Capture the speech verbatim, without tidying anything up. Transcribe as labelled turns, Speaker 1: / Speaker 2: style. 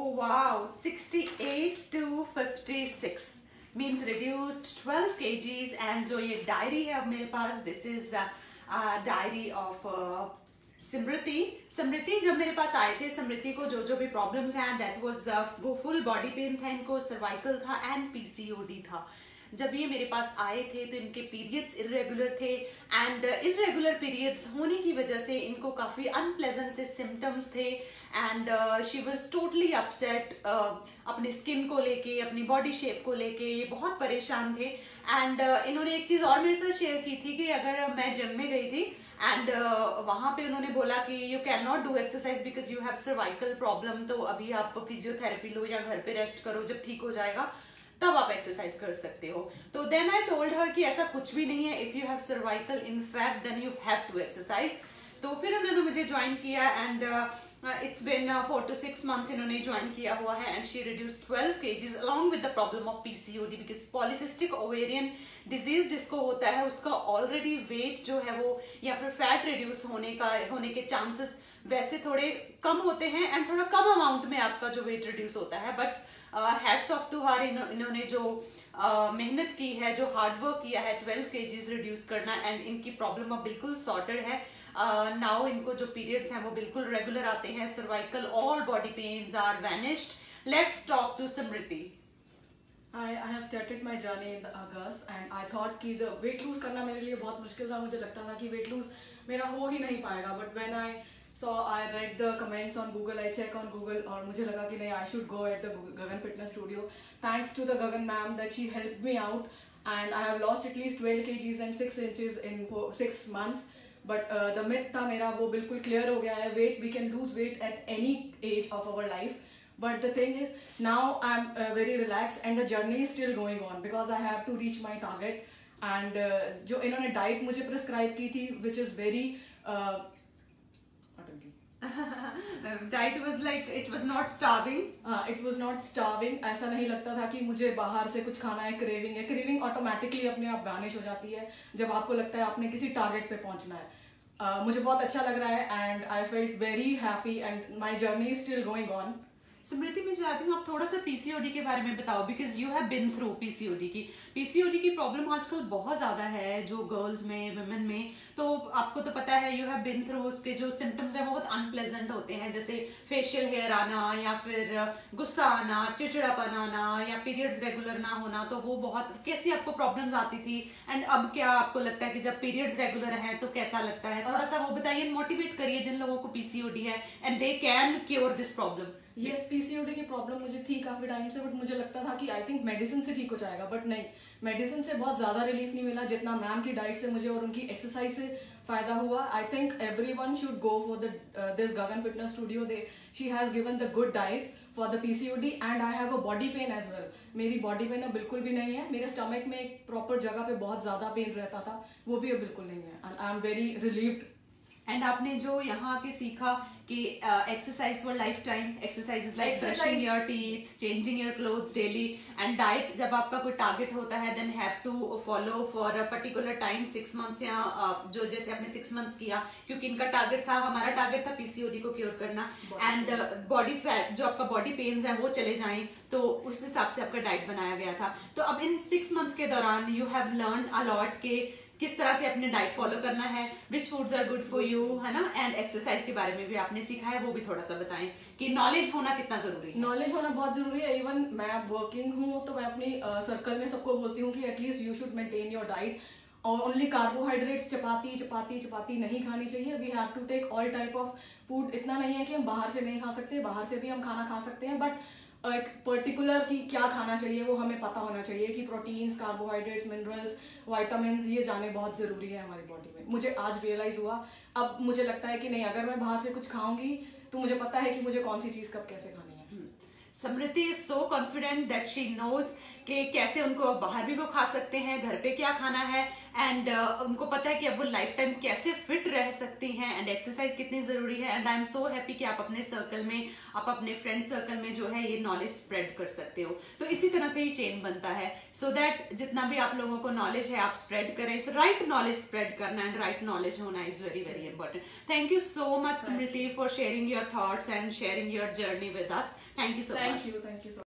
Speaker 1: Oh wow, sixty-eight to fifty-six means reduced twelve kgs. and जो ये diary है अब मेरे पास, this is diary of Smriti. Smriti जब मेरे पास आए थे, स्मृति को जो जो भी प्रॉब्लम्स हैं, दैट वाज वो फुल बॉडी पेन था इनको, सर्वाइकल था एंड पीसीओडी था. जब ये मेरे पास आए थे तो इनके पीरियड्स इरेगुलर थे एंड इरेगुलर पीरियड्स होने की वजह से इनको काफ़ी अनप्लेजेंट से सिम्टम्स थे and she was totally upset. अपने स्किन को लेके, अपनी बॉडी शेप को लेके ये बहुत परेशान थे. एंड uh, इन्होंने एक चीज़ और मेरे साथ शेयर की थी कि अगर मैं जिम में गई थी एंड uh, वहाँ पे उन्होंने बोला कि you can not do exercise because you have cervical problem, तो अभी आप फिजियोथेरेपी लो या घर पे रेस्ट करो, जब ठीक हो जाएगा तब आप एक्सरसाइज कर सकते हो. तो देन आई टोल्ड हर कि ऐसा कुछ भी नहीं है. If you have cervical in fact then you have to exercise. तो फिर उन्होंने मुझे ज्वाइन किया and it's been four to six months इन्होंने ज्वाइन किया हुआ है and she reduce twelve KGs along with the problem of PCOD because polycystic ovarian disease जिसको होता है उसका ऑलरेडी वेट जो है वो या फिर फैट रिड्यूस होने का होने के चांसेस वैसे थोड़े कम होते हैं एंड थोड़ा कम अमाउंट में आपका जो वेट रिड्यूस होता है. But hats off to her, इन्होंने जो uh, मेहनत की है, जो हार्ड वर्क किया है ट्वेल्व केजीज रिड्यूस करना एंड इनकी प्रॉब्लम अब बिल्कुल सॉर्टेड है. नाउ uh, इनको जो पीरियड्स हैं वो बिल्कुल रेगुलर आते हैं, cervical all body pains are vanished. Let's talk to Smriti.
Speaker 2: I, I have started my journey in the August and I thought कि the weight lose करना मेरे लिए बहुत मुश्किल था. मुझे लगता था कि weight lose मेरा हो ही नहीं पाएगा. But when I saw, I read the comments on Google, I check on Google और मुझे लगा कि नहीं, I should go at the Gagan Fitness Studio. Thanks to the Gagan ma'am that she helped me out and I have lost at least twelve kgs and six inches in for six months. But uh, the myth था मेरा वो बिल्कुल clear हो गया है. Weight, we can lose weight at any age of our life. But the thing is, now I'm uh, very relaxed and the journey is still going on because I have to reach my target. And uh, जो इन्होंने diet मुझे prescribe की थी, which is very uh,
Speaker 1: diet was like it was not starving.
Speaker 2: uh, it was not starving. ऐसा नहीं लगता था कि मुझे बाहर से कुछ खाना है, craving है. craving automatically अपने आप vanish हो जाती है जब आपको लगता है आपने किसी target पे पहुंचना है. uh, मुझे बहुत अच्छा लग रहा है and I felt very happy and my journey is still going on.
Speaker 1: स्मृति मैं चाहती हूँ आप थोड़ा सा पीसीओडी के बारे में बताओ because you have been through PCOD की. पीसीओडी की प्रॉब्लम आजकल बहुत ज्यादा है जो गर्ल्स में, वुमेन में. तो आपको तो पता है यू हैव बिन थ्रू, उसके जो सिम्टम्स है बहुत अनप्लेजेंट होते हैं, जैसे फेशियल हेयर आना या फिर गुस्सा आना, चिड़चिड़ापन आना या पीरियड्स रेगुलर ना होना. तो वो बहुत कैसी आपको प्रॉब्लम्स आती थी एंड अब क्या आपको लगता है कि जब पीरियड्स रेगुलर हैं तो कैसा लगता है? थोड़ा सा वो बताइए, मोटिवेट करिए जिन लोगों को पीसीओडी है and they can cure this problem.
Speaker 2: Yes, PCOD की प्रॉब्लम मुझे थी काफी टाइम से, बट मुझे लगता था कि आई थिंक मेडिसिन से ठीक हो जाएगा. बट नहीं, मेडिसिन से बहुत ज्यादा रिलीफ नहीं मिला जितना मैम की डाइट से मुझे और उनकी एक्सरसाइज से फायदा हुआ. I think everyone should go for the this Gagan fitness studio. They she has given the good diet for the PCOD and I have a body pain as well. मेरी body pain अब बिल्कुल भी नहीं है. मेरे स्टमक में एक proper जगह पे बहुत ज्यादा पेन रहता था, वो भी अब बिल्कुल नहीं है and I am very relieved.
Speaker 1: And आपने जो यहाँ के सीखा कि exercise for life time, exercise is like brushing your teeth, changing your clothes daily and diet. जब आपका कोई टारगेट होता है then have to follow for a particular time, six months या uh, जो जैसे आपने सिक्स मंथ्स किया क्योंकि इनका टारगेट था, हमारा टारगेट था पीसीओडी को क्योर करना एंड बॉडी फैट जो आपका बॉडी पेन्स है वो चले जाएं, तो उस हिसाब से आपका डाइट बनाया गया था. तो अब इन सिक्स मंथ्स के दौरान you have learn a lot के किस तरह से अपने डाइट फॉलो करना है, which foods are good for you, है ना. एंड एक्सरसाइज के बारे में भी आपने सीखा है, वो भी थोड़ा सा बताएं कि नॉलेज होना कितना जरूरी है.
Speaker 2: नॉलेज होना बहुत जरूरी है. इवन मैं वर्किंग हूँ तो मैं अपनी सर्कल uh, में सबको बोलती हूँ कि at least you should maintain your diet. और ओनली कार्बोहाइड्रेट्स, चपाती चपाती चपाती नहीं खानी चाहिए. We have to take all type of food. इतना नहीं है कि हम बाहर से नहीं खा सकते, बाहर से भी हम खाना खा सकते हैं, बट एक पर्टिकुलर की क्या खाना चाहिए वो हमें पता होना चाहिए कि प्रोटीन्स, कार्बोहाइड्रेट्स, मिनरल्स, विटामिन्स ये जाने बहुत ज़रूरी है हमारी बॉडी में. मुझे आज रियलाइज़ हुआ. अब मुझे लगता है कि नहीं, अगर मैं बाहर से कुछ खाऊंगी तो मुझे पता है कि मुझे कौन सी चीज़ कब कैसे खानी है.
Speaker 1: Smriti is so confident that she knows कि कैसे उनको बाहर भी वो खा सकते हैं, घर पे क्या खाना है एंड uh, उनको पता है कि अब वो लाइफ टाइम कैसे फिट रह सकती हैं एंड एक्सरसाइज कितनी जरूरी है। And I am so happy कि आप अपने सर्कल में, आप अपने फ्रेंड सर्कल में जो है ये नॉलेज स्प्रेड कर सकते हो। तो इसी तरह से ही चेन बनता है, सो so दैट जितना भी आप लोगों को नॉलेज है आप स्प्रेड करें। राइट नॉलेज स्प्रेड करना एंड राइट नॉलेज होना is very very important. Thank you so much Smriti for sharing your thoughts and sharing your journey with us. Thank you so much.
Speaker 2: Thank you, thank you so